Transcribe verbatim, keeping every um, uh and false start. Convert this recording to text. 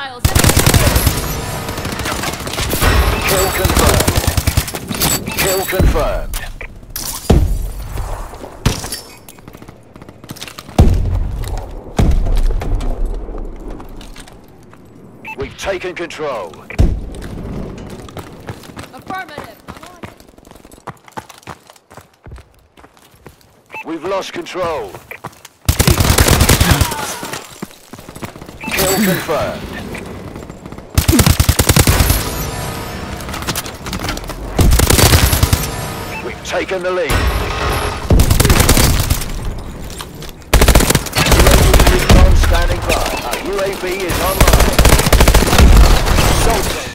Hostiles! Kill confirmed. Kill confirmed. We've taken control. Affirmative! We've lost control. Kill confirmed. We've taken the lead. U A V recon standing by. Our U A V is online. Soldier.